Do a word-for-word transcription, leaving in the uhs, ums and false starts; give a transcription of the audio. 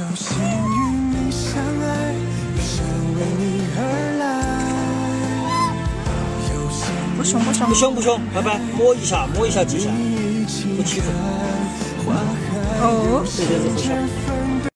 不凶不凶不凶不凶，拜拜，摸一下摸一下几下，不欺负。 哦， 这就是不凶。